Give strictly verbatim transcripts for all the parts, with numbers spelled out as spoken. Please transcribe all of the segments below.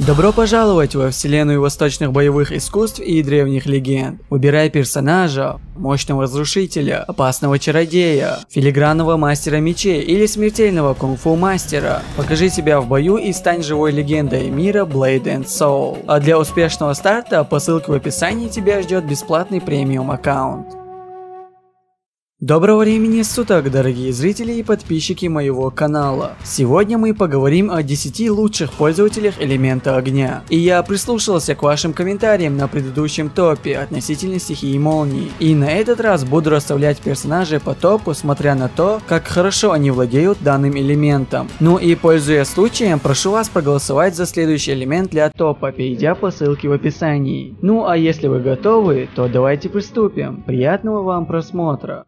Добро пожаловать во вселенную восточных боевых искусств и древних легенд. Выбирай персонажа, мощного разрушителя, опасного чародея, филигранного мастера мечей или смертельного кунг-фу мастера. Покажи себя в бою и стань живой легендой мира Blade and Soul. А для успешного старта по ссылке в описании тебя ждет бесплатный премиум аккаунт. Доброго времени суток, дорогие зрители и подписчики моего канала. Сегодня мы поговорим о десяти лучших пользователях элемента огня. И я прислушался к вашим комментариям на предыдущем топе относительно стихии молнии. И на этот раз буду расставлять персонажей по топу, смотря на то, как хорошо они владеют данным элементом. Ну и пользуясь случаем, прошу вас проголосовать за следующий элемент для топа, перейдя по ссылке в описании. Ну а если вы готовы, то давайте приступим. Приятного вам просмотра.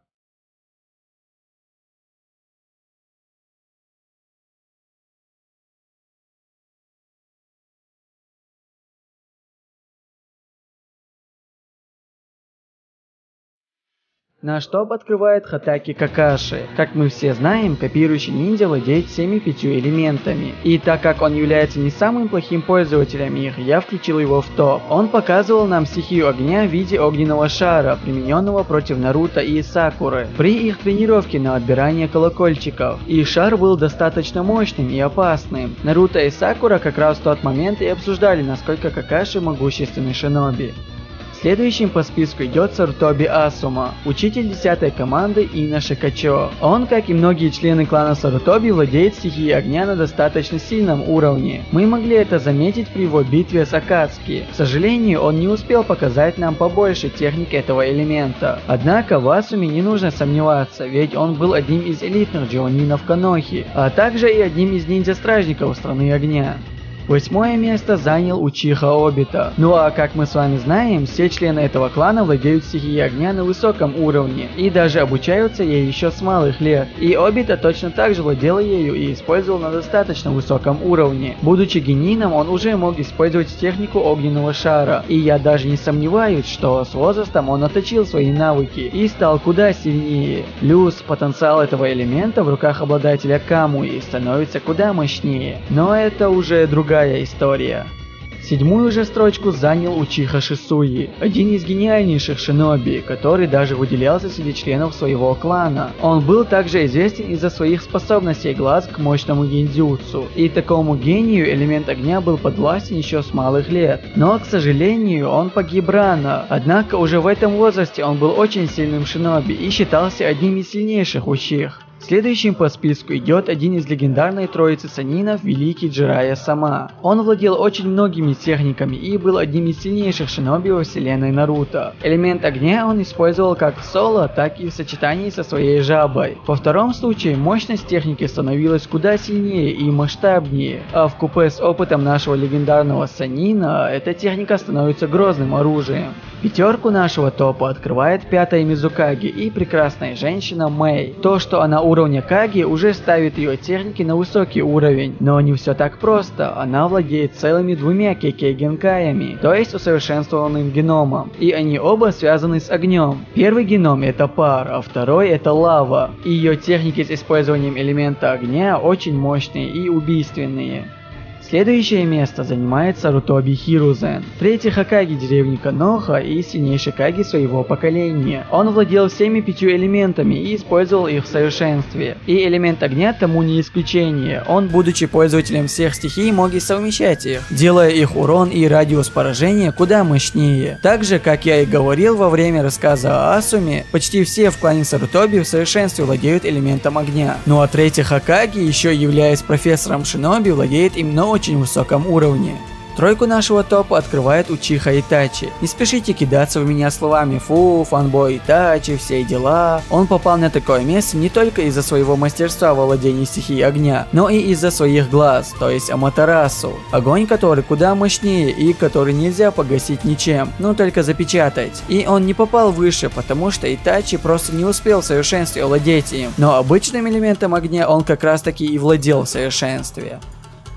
Наш топ открывает Хатаки Какаши. Как мы все знаем, копирующий ниндзя владеет всеми пятью элементами. И так как он является не самым плохим пользователем их, я включил его в топ. Он показывал нам стихию огня в виде огненного шара, примененного против Наруто и Сакуры при их тренировке на отбирание колокольчиков. И шар был достаточно мощным и опасным. Наруто и Сакура как раз в тот момент и обсуждали, насколько Какаши могущественный шиноби. Следующим по списку идет Сарутоби Асума, учитель десятой команды Ина Шикачо. Он, как и многие члены клана Сарутоби, владеет стихией огня на достаточно сильном уровне. Мы могли это заметить при его битве с Акацуки. К сожалению, он не успел показать нам побольше техник этого элемента. Однако в Асуме не нужно сомневаться, ведь он был одним из элитных джоунинов Канохи, а также и одним из ниндзя-стражников страны огня. Восьмое место занял Учиха Обита. Ну а как мы с вами знаем, все члены этого клана владеют стихией огня на высоком уровне и даже обучаются ей еще с малых лет. И Обита точно так же владел ею и использовал на достаточно высоком уровне. Будучи генином, он уже мог использовать технику огненного шара. И я даже не сомневаюсь, что с возрастом он отточил свои навыки и стал куда сильнее. Плюс потенциал этого элемента в руках обладателя Камуи становится куда мощнее. Но это уже другая история. Седьмую же строчку занял Учиха Шисуи, один из гениальнейших шиноби, который даже выделялся среди членов своего клана. Он был также известен из-за своих способностей глаз к мощному гендзюцу, и такому гению элемент огня был подвластен еще с малых лет. Но, к сожалению, он погиб рано, однако уже в этом возрасте он был очень сильным шиноби и считался одним из сильнейших учих. Следующим по списку идет один из легендарной троицы санинов, великий Джирайя Сама. Он владел очень многими техниками и был одним из сильнейших шиноби во вселенной Наруто. Элемент огня он использовал как в соло, так и в сочетании со своей жабой. Во втором случае мощность техники становилась куда сильнее и масштабнее, а вкупе с опытом нашего легендарного санина, эта техника становится грозным оружием. Пятерку нашего топа открывает пятая Мизукаги и прекрасная женщина Мэй. То, что она уровня Каги, уже ставит ее техники на высокий уровень. Но не все так просто, она владеет целыми двумя кекей-генкаями, то есть усовершенствованным геномом. И они оба связаны с огнем. Первый геном это пар, а второй это лава. И ее техники с использованием элемента огня очень мощные и убийственные. Следующее место занимает Сарутоби Хирузен, третий Хокаге деревни Каноха и сильнейший Каги своего поколения. Он владел всеми пятью элементами и использовал их в совершенстве. И элемент огня тому не исключение. Он, будучи пользователем всех стихий, мог и совмещать их, делая их урон и радиус поражения куда мощнее. Так же, как я и говорил во время рассказа о Асуме, почти все в клане Сарутоби в совершенстве владеют элементом огня. Ну а третий Хокаге, еще являясь профессором шиноби, владеет им на очень высоком уровне. Тройку нашего топа открывает Учиха Итачи. Не спешите кидаться в меня словами «фу, фанбой Итачи, все дела». Он попал на такое место не только из-за своего мастерства во владении стихией огня, но и из-за своих глаз, то есть Аматерасу. Огонь, который куда мощнее и который нельзя погасить ничем, но только запечатать. И он не попал выше, потому что Итачи просто не успел в совершенстве овладеть им. Но обычным элементом огня он как раз таки и владел в совершенстве.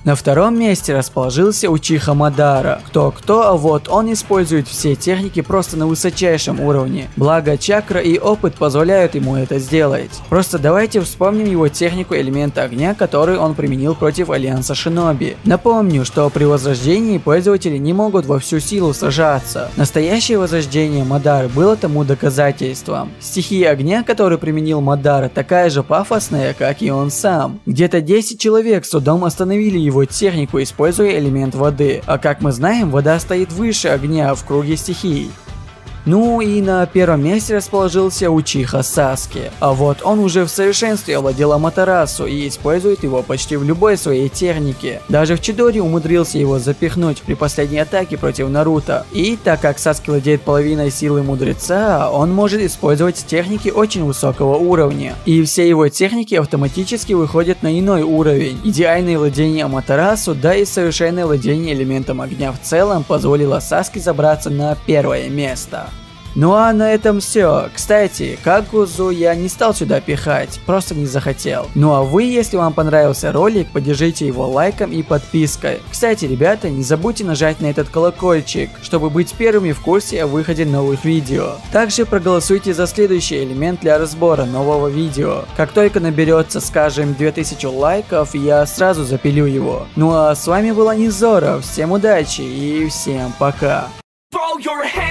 На втором месте расположился Учиха Мадара. Кто-кто, а вот он использует все техники просто на высочайшем уровне. Благо чакра и опыт позволяют ему это сделать. Просто давайте вспомним его технику элемента огня, который он применил против Альянса Шиноби. Напомню, что при возрождении пользователи не могут во всю силу сражаться. Настоящее возрождение Мадары было тому доказательством. Стихия огня, которую применил Мадара, такая же пафосная, как и он сам. Где-то десять человек с трудом остановили его технику, используя элемент воды. А как мы знаем, вода стоит выше огня в круге стихий. Ну и на первом месте расположился Учиха Саски. А вот он уже в совершенстве овладел Аматерасу и использует его почти в любой своей технике. Даже в Чидори умудрился его запихнуть при последней атаке против Наруто. И так как Саски владеет половиной силы мудреца, он может использовать техники очень высокого уровня. И все его техники автоматически выходят на иной уровень. Идеальное владение Аматерасу, да и совершенное владение элементом огня в целом позволило Саски забраться на первое место. Ну а на этом все. Кстати, Кагузу я не стал сюда пихать, просто не захотел. Ну а вы, если вам понравился ролик, поддержите его лайком и подпиской. Кстати, ребята, не забудьте нажать на этот колокольчик, чтобы быть первыми в курсе о выходе новых видео. Также проголосуйте за следующий элемент для разбора нового видео. Как только наберется, скажем, две тысячи лайков, я сразу запилю его. Ну а с вами был Анизора, всем удачи и всем пока.